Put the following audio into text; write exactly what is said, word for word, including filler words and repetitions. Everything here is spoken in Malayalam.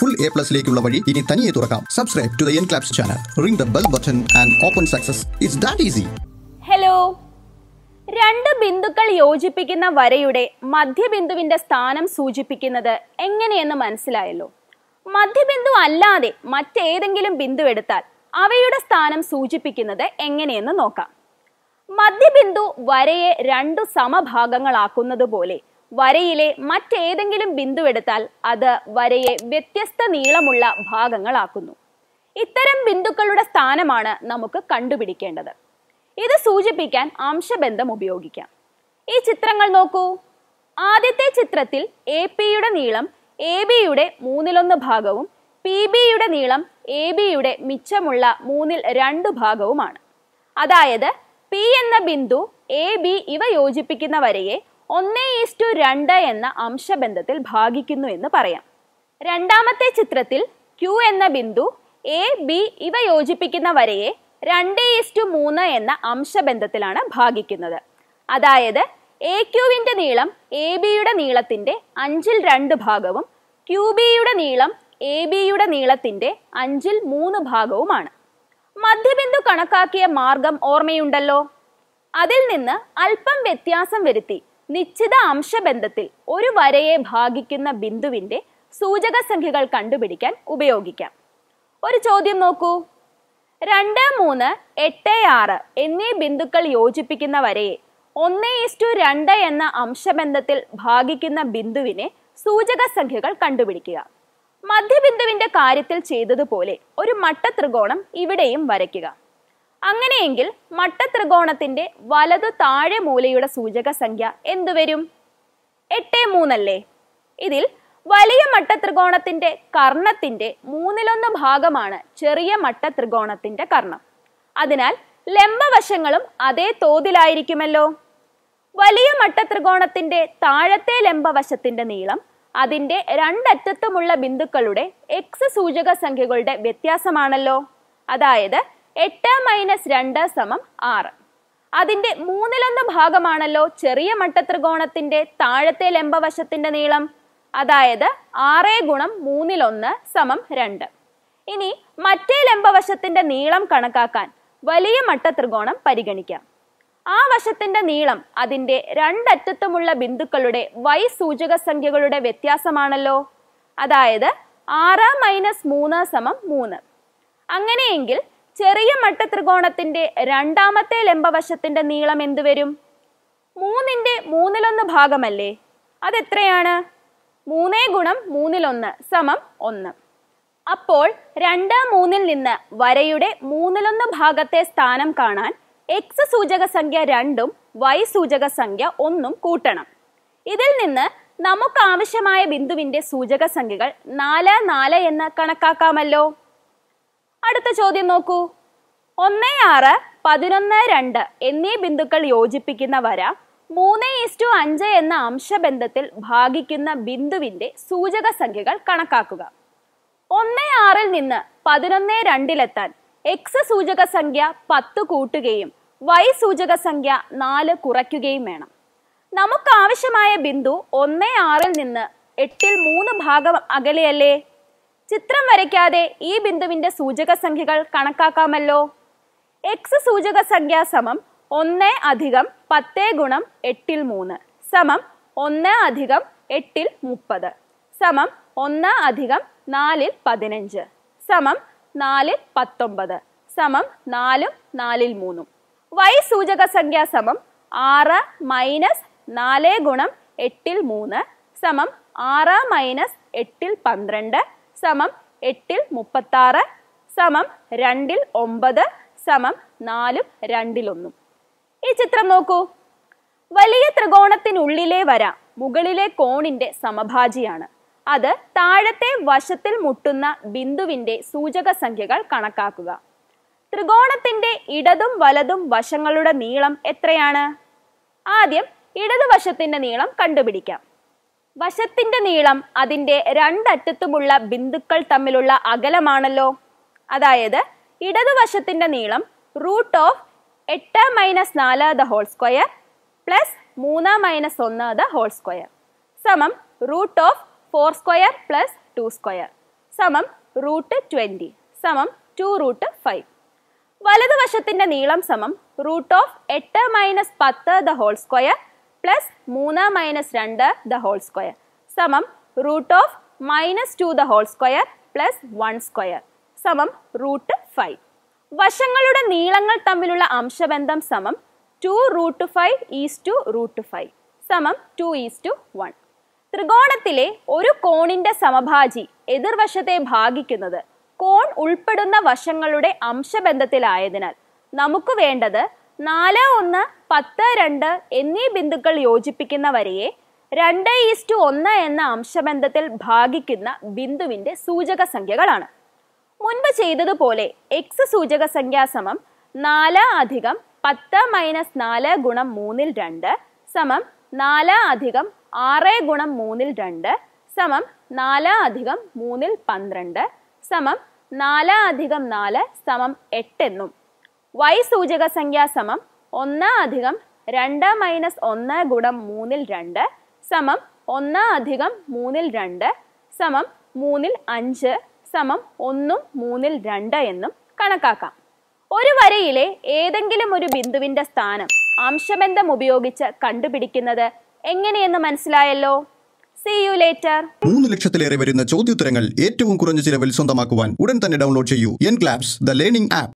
Full A plus ലേക്കുള്ള വഴി ഇനി തനിയെ തുറക്കാം. Subscribe to the ENCLAPS channel. Ring the bell button and open success. It's that easy. Hello. രണ്ട് ബിന്ദുക്കൾ യോജിപ്പിക്കുന്ന വരയുടെ മധ്യബിന്ദുവിന്റെ സ്ഥാനം സൂചിപ്പിക്കുന്നത് എങ്ങനെയെന്ന് മനസ്സിലായല്ലോ. മധ്യബിന്ദു അല്ലാതെ മറ്റേതെങ്കിലും ബിന്ദു എടുത്താൽ അവയുടെ സ്ഥാനം സൂചിപ്പിക്കുന്നത് എങ്ങനെയെന്ന് നോക്കാം. മധ്യബിന്ദു വരയെ രണ്ടു സമഭാഗങ്ങളാക്കുന്നത് പോലെ വരയിലെ മറ്റേതെങ്കിലും ബിന്ദു എടുത്താൽ അത് വരയെ വ്യത്യസ്ത നീളമുള്ള ഭാഗങ്ങളാക്കുന്നു. ഇത്തരം ബിന്ദുക്കളുടെ സ്ഥാനമാണ് നമുക്ക് കണ്ടുപിടിക്കേണ്ടത്. ഇത് സൂചിപ്പിക്കാൻ അംശബന്ധം ഉപയോഗിക്കാം. ഈ ചിത്രങ്ങൾ നോക്കൂ. ആദ്യത്തെ ചിത്രത്തിൽ എ പിയുടെ നീളം എ ബിയുടെ മൂന്നിലൊന്ന് ഭാഗവും പി ബിയുടെ നീളം എ ബിയുടെ മിച്ചമുള്ള മൂന്നിൽ രണ്ട് ഭാഗവുമാണ്. അതായത് പി എന്ന ബിന്ദു എ ബി ഇവ യോജിപ്പിക്കുന്ന വരയെ ഒന്ന് ഈസ്റ്റു രണ്ട് എന്ന അംശബന്ധത്തിൽ ഭാഗിക്കുന്നു എന്ന് പറയാം. രണ്ടാമത്തെ ചിത്രത്തിൽ ക്യൂ എന്ന ബിന്ദു എ ബി ഇവ യോജിപ്പിക്കുന്ന വരയെ രണ്ട് ഈസ്റ്റു മൂന്ന് എന്ന അംശബന്ധത്തിലാണ് ഭാഗിക്കുന്നത്. അതായത് എ ക്യൂവിന്റെ നീളം എ ബിയുടെ നീളത്തിന്റെ അഞ്ചിൽ രണ്ട് ഭാഗവും ക്യൂ ബിയുടെ നീളം എ ബിയുടെ നീളത്തിന്റെ അഞ്ചിൽ മൂന്ന് ഭാഗവുമാണ്. മധ്യബിന്ദു കണക്കാക്കിയ മാർഗം ഓർമ്മയുണ്ടല്ലോ. അതിൽ നിന്ന് അല്പം വ്യത്യാസം വരുത്തി നിശ്ചിത അംശബന്ധത്തിൽ ഒരു വരയെ ഭാഗിക്കുന്ന ബിന്ദുവിന്റെ സൂചക സംഖ്യകൾ കണ്ടുപിടിക്കാൻ ഉപയോഗിക്കാം. ഒരു ചോദ്യം നോക്കൂ. രണ്ട് മൂന്ന് എട്ട് ആറ് എന്നീ ബിന്ദുക്കൾ യോജിപ്പിക്കുന്ന വരയെ ഒന്ന് ഈസ്റ്റു രണ്ട് എന്ന അംശബന്ധത്തിൽ ഭാഗിക്കുന്ന ബിന്ദുവിനെ സൂചക സംഖ്യകൾ കണ്ടുപിടിക്കുക. മധ്യബിന്ദുവിന്റെ കാര്യത്തിൽ ചെയ്തതുപോലെ ഒരു മട്ടത്രികോണം ഇവിടെയും വരയ്ക്കുക. അങ്ങനെയെങ്കിൽ മട്ടത്രികോണത്തിന്റെ വലതു താഴെ മൂലയുടെ സൂചക സംഖ്യ എന്തുവരും? എട്ട് മൂന്നല്ലേ. ഇതിൽ വലിയ മട്ടത്രികോണത്തിന്റെ കർണത്തിന്റെ മൂന്നിലൊന്ന് ഭാഗമാണ് ചെറിയ മട്ടത്രികോണത്തിന്റെ കർണം. അതിനാൽ ലംബവശങ്ങളും അതേ തോതിലായിരിക്കുമല്ലോ. വലിയ മട്ടത്രികോണത്തിന്റെ താഴത്തെ ലംബവശത്തിന്റെ നീളം അതിന്റെ രണ്ടറ്റത്തുമുള്ള ബിന്ദുക്കളുടെ എക്സ് സൂചക സംഖ്യകളുടെ വ്യത്യാസമാണല്ലോ. അതായത് എട്ട് മൈനസ് രണ്ട് സമം ആറ്. അതിന്റെ മൂന്നിലൊന്ന് ഭാഗമാണല്ലോ ചെറിയ മട്ടത്രികോണത്തിന്റെ താഴത്തെ ലംബവശത്തിന്റെ നീളം. അതായത് ആറ് ഗുണം മൂന്നിലൊന്ന് സമം രണ്ട്. ഇനി മറ്റേ ലംബവശത്തിന്റെ നീളം കണക്കാക്കാൻ വലിയ മട്ടത്രികോണം പരിഗണിക്കാം. ആ വശത്തിന്റെ നീളം അതിന്റെ രണ്ടറ്റത്തുമുള്ള ബിന്ദുക്കളുടെ വൈ സൂചക സംഖ്യകളുടെ വ്യത്യാസമാണല്ലോ. അതായത് ആറ് മൈനസ് മൂന്ന് സമം മൂന്ന്. അങ്ങനെയെങ്കിൽ ചെറിയ മട്ടത്രികോണത്തിന്റെ രണ്ടാമത്തെ ലംബവശത്തിന്റെ നീളം എന്തുവരും? മൂന്നിന്റെ മൂന്നിലൊന്ന് ഭാഗമല്ലേ. അതെത്രയാണ്? മൂന്ന് ഗുണം മൂന്നിലൊന്ന് സമം ഒന്ന്. അപ്പോൾ രണ്ട് മൂന്നിൽ നിന്ന് വരയുടെ മൂന്നിലൊന്ന് ഭാഗത്തെ സ്ഥാനം കാണാൻ എക്സ് സൂചക സംഖ്യ രണ്ടും വൈ സൂചക സംഖ്യ ഒന്നും കൂട്ടണം. ഇതിൽ നിന്ന് നമുക്ക് ആവശ്യമായ ബിന്ദുവിന്റെ സൂചക സംഖ്യകൾ നാല് നാല് എന്ന് കണക്കാക്കാമല്ലോ. അടുത്ത ചോദ്യം നോക്കൂ. ഒന്ന് ആറ് പതിനൊന്ന് രണ്ട് എന്നീ ബിന്ദുക്കൾ യോജിപ്പിക്കുന്ന വര മൂന്ന് ഈസ്റ്റു അഞ്ച് എന്ന അംശബന്ധത്തിൽ ഭാഗിക്കുന്ന ബിന്ദുവിന്റെ സൂചക സംഖ്യകൾ കണക്കാക്കുക. ഒന്ന് ആറിൽ നിന്ന് പതിനൊന്ന് രണ്ടിലെത്താൻ എക്സ് സൂചക സംഖ്യ പത്ത് കൂട്ടുകയും വൈ സൂചക സംഖ്യ നാല് കുറയ്ക്കുകയും വേണം. നമുക്ക് ആവശ്യമായ ബിന്ദു ഒന്ന് ആറിൽ നിന്ന് എട്ടിൽ മൂന്ന് ഭാഗം അകലെയല്ലേ. ചിത്രം വരയ്ക്കാതെ ഈ ബിന്ദുവിന്റെ സൂചക സംഖ്യകൾ കണക്കാക്കാമല്ലോ. എക്സ് സൂചക സംഖ്യ സമം ഒന്ന് അധികം പത്ത് ഗുണം എട്ടിൽ മൂന്ന് സമം ഒന്ന് അധികം എട്ടിൽ മുപ്പത് സമം ഒന്ന് അധികം നാലിൽ പതിനഞ്ച് സമം നാലിൽ പത്തൊമ്പത് സമം നാലും നാലിൽ മൂന്നും. വൈ സൂചക സംഖ്യ സമം ആറ് മൈനസ് നാല് ഗുണം എട്ടിൽ മൂന്ന് സമം ആറ് മൈനസ് എട്ടിൽ പന്ത്രണ്ട് സമം എട്ടിൽ മുപ്പത്താറ് സമം രണ്ടിൽ ഒമ്പത് സമം നാലും രണ്ടിലൊന്നും. ഈ ചിത്രം നോക്കൂ. വലിയ ത്രികോണത്തിനുള്ളിലെ വര മുകളിലെ കോണിന്റെ സമഭാജിയാണ്. അത് താഴത്തെ വശത്തിൽ മുട്ടുന്ന ബിന്ദുവിന്റെ സൂചക സംഖ്യകൾ കണക്കാക്കുക. ത്രികോണത്തിന്റെ ഇടതും വലതും വശങ്ങളുടെ നീളം എത്രയാണ്? ആദ്യം ഇടതുവശത്തിന്റെ നീളം കണ്ടുപിടിക്കാം. വശത്തിന്റെ നീളം അതിന്റെ രണ്ടറ്റത്തുമുള്ള ബിന്ദുക്കൾ തമ്മിലുള്ള അകലമാണല്ലോ. അതായത് ഇടതുവശത്തിന്റെ നീളം റൂട്ട് ഓഫ് എട്ട് മൈനസ് നാല് ദ ഹോൾ സ്ക്വയർ പ്ലസ് മൂന്ന് മൈനസ് ഒന്ന് ദ ഹോൾ സ്ക്വയർ സമം root of four square plus two square സമം റൂട്ട് ട്വൻറ്റി സമം ടു റൂട്ട് ഫൈവ്. വലതുവശത്തിൻ്റെ നീളം സമം റൂട്ട് ഓഫ് എട്ട് മൈനസ് പത്ത് ദ ഹോൾ സ്ക്വയർ പ്ലസ് മൂന്ന് മൈനസ് രണ്ട് ദ ഹോൾ സ്ക്വയർ സമം root of minus two the whole square plus one square സമം റൂട്ട് ഫൈവ്. വശങ്ങളുടെ നീളങ്ങൾ തമ്മിലുള്ള അംശബന്ധം സമം two root five is two root five സമം ടു ഈസ് ടു വൺ. ത്രികോണത്തിലെ ഒരു കോണിന്റെ സമഭാജി എതിർവശത്തെ ഭാഗിക്കുന്നത് കോൺ ഉൾപ്പെടുന്ന വശങ്ങളുടെ അംശബന്ധത്തിലായതിനാൽ നമുക്ക് വേണ്ടത് നാല് ഒന്ന് പത്ത് രണ്ട് എന്നീ ബിന്ദുക്കൾ യോജിപ്പിക്കുന്ന വരയെ രണ്ട് ഈസ്റ്റു ഒന്ന് എന്ന അംശബന്ധത്തിൽ ഭാഗിക്കുന്ന ബിന്ദുവിന്റെ സൂചക സംഖ്യകളാണ്. മുൻപ് ചെയ്തതുപോലെ എക്സ് സൂചക സംഖ്യ സമം നാല് അധികം പത്ത് മൈനസ് നാല് ഗുണം മൂന്നിൽ രണ്ട് സമം നാല് അധികം ആറ് ഗുണം മൂന്നിൽ രണ്ട് സമം നാല് അധികം മൂന്നിൽ പന്ത്രണ്ട് സമം നാല് അധികം നാല് സമം എട്ട് എന്നും വൈ സൂചക സംഖ്യ സമം ഒന്ന് അധികം രണ്ട് മൈനസ് ഒന്ന് ഗുണം മൂന്നിൽ രണ്ട് സമം ഒന്ന് അധികം മൂന്നിൽ രണ്ട് സമം മൂന്നിൽ അഞ്ച് സമം ഒന്നും മൂന്നിൽ രണ്ട് എന്നും കണക്കാക്കാം. ഒരു വരയിലെ ഏതെങ്കിലും ഒരു ബിന്ദുവിന്റെ സ്ഥാനം അംശബന്ധം ഉപയോഗിച്ച് കണ്ടുപിടിക്കുന്നത് എങ്ങനെയെന്ന് മനസ്സിലായല്ലോ. See you later. മൂന്ന് ലക്ഷത്തിലേറെ വരുന്ന ചോദ്യോത്തരങ്ങൾ ഏറ്റവും കുറഞ്ഞ ചിലവിൽ സ്വന്തമാക്കുവാൻ ഉടൻ തന്നെ ഡൗൺലോഡ് ചെയ്യൂ എൻക്ലാപ്സ് ദ ലേണിംഗ് ആപ്പ്.